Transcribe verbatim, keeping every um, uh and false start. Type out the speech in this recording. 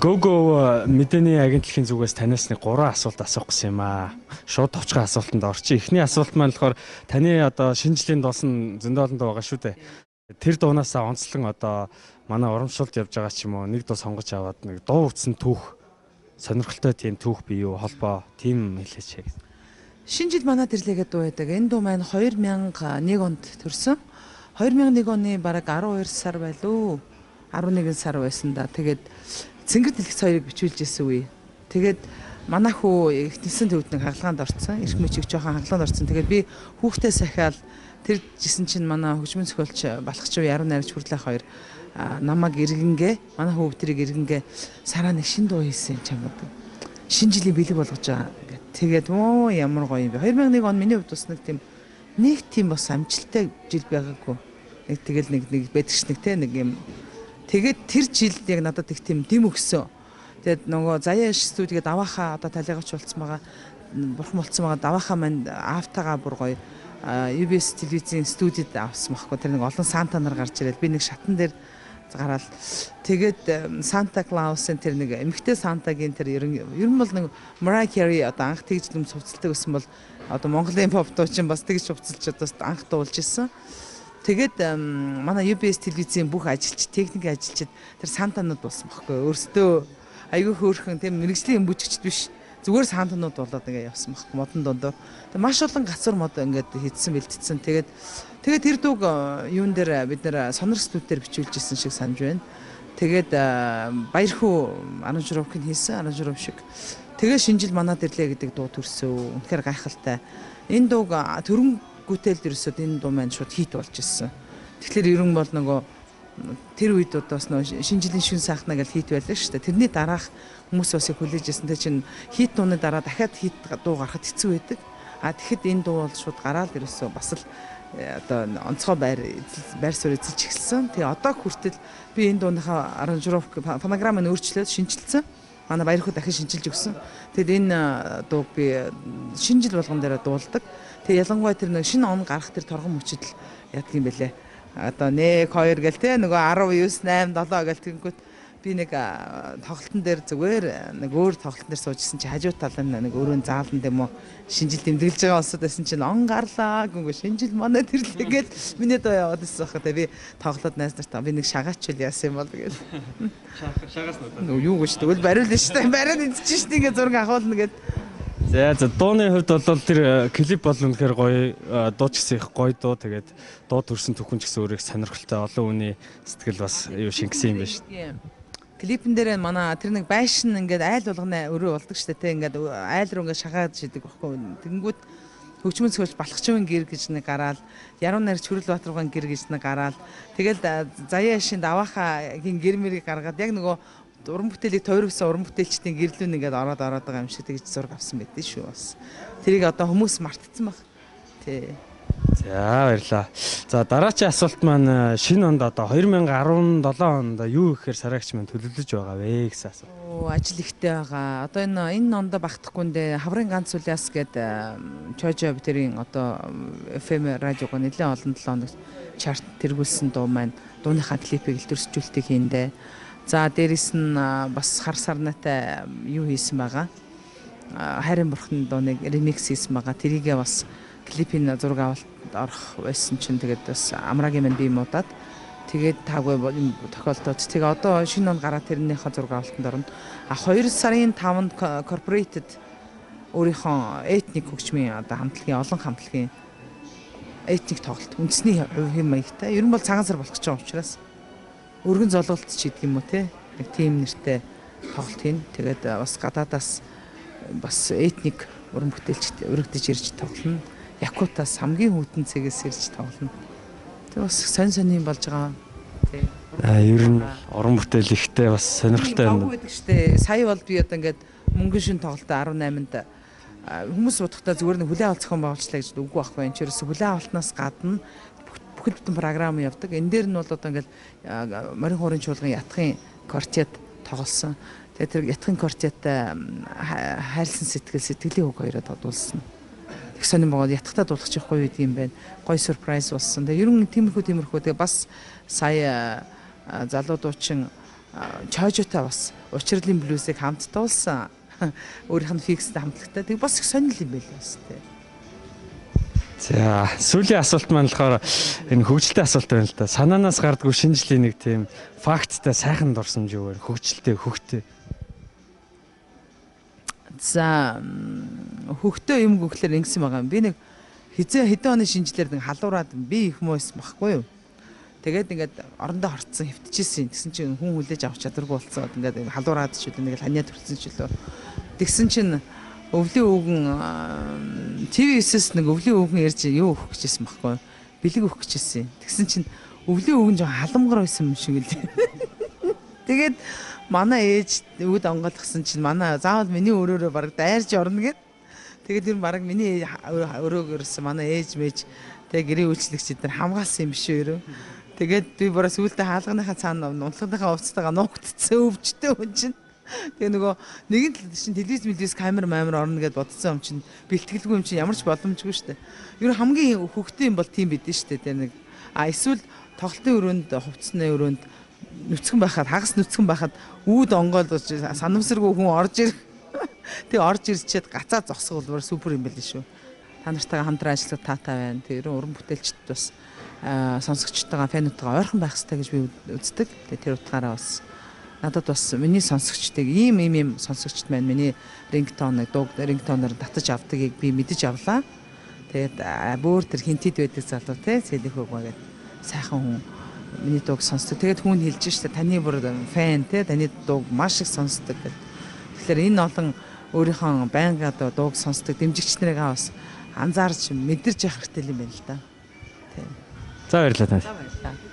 Гого мэдээний агентлагийн зүгээс танаас нэг гурван асуулт асуух гэсэн юм аа. Шууд товчхон асуултанд орчих. Эхний асуулт маань болохоор таны одоо шинэ жилийн дуусан зөндөөлөнд байгаа шүү дээ. Тэр дуунаасаа онцлон одоо манай урамшуулт явж байгаа ч юм уу нэг дуу сонгож аваад нэг дуу утсан түүх сонирхолтой тийм түүх бий юу холбоо тийм хэлээч яг. Шинэ жил манад ирлээгээд дуу байдаг. Энэ дуу маань хоёр мянга нэг онд төрсөн. хоёр мянга нэг оны бараг арван хоёр сар байлуу. арван нэгэн сар байсан да. Тэгээд Цэнгэр дэлгэц хоёрыг бичүүлж ирсэн үе. Тэгээд манайх хүү ихнэсэн төвд нэг хагалгаанд орцсон. Эрх мөчиг жоохон хагалгаанд орцсон. Тэгээд би хүүхдээ сахиал тэр жисэн чинь манай хөгжмөн зохиолч Балхчив яруу найрагч Хүрлэх хоёр намайг иргэнгээ манай хүүг тэрийг иргэнгээ сараа нэг шин дуу хийсэн юм чамд. Шинэ жилийн бэлэг болгож байгаа гэд. Тэгээд оо ямар гоё юм бэ. хоёр мянга нэг он миний хувьд бас нэг тийм нэг тийм бас амжилттай жил байгаагүй. Нэг тэгэл нэг нэг байдагч нэг те нэг юм. Тэгээд тэр жил яг надад их тийм дэм өгсөн. Тэгээд нөгөө Заяа студиэд даваахаа одоо талигач болцсон байгаа. Бурхан болцсон байгаа даваахаа манд автагаа бүр гоё ю би эс телевизийн студид авсан байхгүй. Тэр нэг олон санта нар гарч ирээд би нэг шатан дээр гараад тэгээд Санта Клаусын тэр нэг эмэгтэй Сантагийн тэр ер нь ер нь бол нэг Mariah Carey одоо анх тэгж юм цуцалдаг гэсэн бол одоо Монголын pop дуучин бас тэгж цуцалж одоо анх дуулж ирсэн. Тэгээд манай ю би эс телевизийн бүх ажилч, техник ажилчид тэр сантанууд болсон байхгүй. Өөрсдөө айгүй хөөрхөн тийм мэрэгжлийн эмбүжигчд биш. Зүгээр сантанууд болоод ингээ явсан байхгүй модон дондоо. Тэгээд маш олон гацар мод ингээд хийдсэн бэлтцсэн. Тэгээд тэгээд тэр дууг юун дээр бид нэр сонор студиудээр бичүүлж ирсэн шиг санаж байна. Тэгээд Баярхүү аранжировкийг хийсэн, аранжиров шиг. Тэгээд шинэ жил манад ирлээ гэдэг дуу төрсөн. Үнэхээр гайхалтай. Энэ дууг төрөн гүтэлд ерөөсөд энэ дуу маань шууд хит болж ирсэн. Тэгэхээр ерөн бол нөгөө тэр үед бас нөгөө шинэ жилийн шүн сайхна гэж хит байлаа шүү дээ. Тэрний дараах хүмүүс бас хүлээж ирсэн. Тэ чинь хит дууны дараа дахиад хит дуу гарахад хэцүү байдаг. А тэгэхэд энэ дуу бол шууд гараад ерөөсөө бас л одоо онцгой байр байр суурь эзэлж эхэлсэн. Тэгээ одоо хүртэл би энэ дууныхаа аранжировк фонограммыг өөрчлөөд шинжилсэн. Манай Баярхүү дахин шинжилж өгсөн. Тэгэд энэ дууг би шинэ жил болгон дээр дуулдаг. Тэгээ ялангуяа тэр нэг шинэ он гарах тэр торгон мөчөд л яадаг юм бэлээ. Одоо нэг хоёр гэл те нөгөө арав девять восемь семь гэл тэгэнгүүт би нэг тоглолтын дээр зүгээр нэг өөр тоглолтын дээр суужсэн чи хажуу талын нэг өрөөнд заалан юм уу шинэ жил тэмдэглэж байгаа олсод байсан чинь он гарлаа гүнгүй шинэ жил манай тэрлээ гэл миний доо яваад ирсэн хаа тэгээ би тоглоод найз нартаа би нэг шагаач л яасан юм бол тэгэл шагаас нь юу гэж тэгвэл бариулна шүү дээ бариад идчихэж шүү дээ ингээ зураг авахулна гэд. За за дууны хувьд бол тэр клип бол үнэхээр гоё дуу ч гэсэн их гоё дуу тэгээд дуу төрсэн түүхэн ч гэсэн өөрөө сонирхолтой олон хүний сэтгэл бас юу шингэсэн юм байна шүү дээ. Клипэн дээр манай тэр нэг байшин ингээд айл болгоно өрөө болдог шүү дээ те ингээд айл руу ингээд шагаад шидэг байхгүй. Тэнгүүд хөгжмөн цогц Балхчивын гэр гэж нэг гараал яруу найрагч Хүрлбаатаргын гэр гэж нэг гараал тэгэл Заяа шин даваахагийн гэр мэрийг гаргаад яг нөгөө уран бүтээлийг тойрогсон уран бүтээлчдийн гэрлүүн ингээд ороод ороод байгаа юм шиг тэгж зураг авсан байдэн шүү бас. Тэрийг одоо хүмүүс мартцсан баг. Тий. За баярлаа. За дараачийн асуулт маань шинэ онд одоо хоёр мянга арван седем онд юу ихээр сараагч маань төлөвлөж байгаа вэ гэсэн асуулт. Оо ажил ихтэй байгаа. Одоо энэ энэ ондоо багтахгүйндээ хаврын ганц улаас гэдэг Чожо битэрийн одоо эф эм радиог нэлээд олон долоо хоног чарт тэргүүлсэн дуу маань дууныхаа клипийг илэрхийлжүүлэлтийг хийндээ. За дээрэс нь бас хар сарнаатай юу хийсэн байгаа. Хайрын бурхан дууныг ремикс хийсэн байгаа. Тэрийгээ бас клипийн зураг авалт орох байсан чинь тэгээд бас амрагийн мань би муудаад тэгээд таагүй тохиолдоод тэгээ одоо шинэ он гараад тэрнийхээ зураг авалтанд орно. А хоёр сарын таванд corporated өөрийнхөө этник хөгжмийн одоо хамтлагийн олон хамтлагийн этник тоглолт үндэсний хувийн маягтай ер нь бол цагаан сар болох гэж байгаа учраас өргөн золголт ч гэдэг юм уу те нэг тийм нэртэй тоглолт хийн. Тэгээд бас гадаадаас бас этник уран бүтээлчд өргөдөж ирж тоглоно. Якутаас хамгийн хүйтэн цэгээс ирж тоглоно. Тэг бас сонь сонь юм болж байгаа. Тий. Аа ер нь уран бүтээл ихтэй бас сонирхолтой юм байна. Гэхдээ сая бол би одоо ингээд мөнгөн шин тоглолтоо арван найманд хүмүүс бодохдоо зүгээр нэг хүлээ авалт зохион байгуулчлаа гэж үгүй байхгүй. Энэ ч ерөөсө хүлээ авалтнаас гадна бүхэл бүтэн програм явдаг. Энэ дээр нь бол одоо ингээд морин хуурын чуулган ятхын квартет тоглосон. Тэгээ тэр ятхын квартеттай хайрлсан сэтгэл сэтгэлийн үг хоёроо тодулсан. Их сонирн байгаа ятгахтаа дуулах гоё үед юм байна. Гоё сюрприз болсон. Тэгээ ер нь тиймэрхүү тиймэрхүү тэгээ бас сая залуу дуучин чойжотой бас учирлын блюзийг хамт дуулсан. Өөрийнх нь фикстэй хамтлагтай. Тэг бас их сонирхол юм байл бас тий. За сүүлийн асуулт маань болохоор энэ хөгжилтэй асуулт байна л да. Санаанаас гардгүй шинжлэлийн нэг тийм факттай сайхан дурсамж юу вэ? Хөгжилтэй хөгтэй. За хөгтөө юм гүглэр ингэсэн байгаа юм. Би нэг хизээ хэдэн оны шинжлэр нэг халуураад би их муу байсан байхгүй юу? Тэгээд ингээд орондоо хорцсон хөвтчихсэн. Тэгсэн чинь хүн хүлээж авах чадваргүй болцсон. Ингээд халуураад ч үгүй нэг ханиад төрсөн ч үлээ. Тэгсэн чинь өвлийн өвгөн ти ви-с нэг өвлийн өвгөн ярьж юу өгөх гэжсэн байхгүй юу? Бэлэг өгөх гэжсэн. Тэгсэн чинь өвлийн өвгөн жоо халамгар байсан юм шиг л. Тэгээд манай ээж өвд онгойлгосон чинь манай заавал миний өрөөрөө бараг дайрж орно гэд. Тэгээд ер нь бараг миний өрөөгөөс манай ээж мэж тэг гэрээ үйлчлэгч эдгээр хамгаалсан юм биш үү? Тэгээд би бараг сүүлдээ хаалганыхаа цаана унтлагынхаа увцтайгаа нуугдцсан өвчтэй хүн чинь. Тэгээ нөгөө нэгэн чинь телевиз телевиз камер маамар орно гэд бодсон юм чинь бэлтгэлгүй юм чинь ямар ч боломжгүй шүү дээ. Ер нь хамгийн хөвгтэй юм бол тийм бидэн шүү дээ. Тэр нэг а эсвэл тоглолтын өрөөнд хувцсны өрөөнд нүцгэн байхад хагас нүцгэн байхад үүд онгойлгож санамсаргүй хүн орж ирэх. Тэгээ орж ирчихэд гацаа зогсгол бүр супер юм байл шүү. Та нартайгаа хамтран ажиллах таатай байна. Тэр уран бүтээлчд бас сонсогчтойгоо фэнүүдтэйгээ ойрхон байх хэрэгтэй гэж би үздэг. Тэгээ тэр утгаараа бас надад бас миний сонсогчдыг ийм ийм ийм сонсогчд маань миний рингтоныг дууг рингтоноор татаж авдагыг би мэдэж авлаа. Тэгээд бүр тэр хинтэд байдаг залуу те цэлэх өгөө гэдэг сайхан хүн миний дууг сонсдог. Тэгээд хүн хэлж штэ таны бүр фэн те таны дууг маш их сонсдог гэдэг. Тэгэхээр энэ олон өөрийнхөө байнга дууг сонсдог дэмжигчнэрээ бас анзаарч мэдэрч явах хэрэгтэй юм байна л да. Тийм. За баярлалаа. За баярлалаа.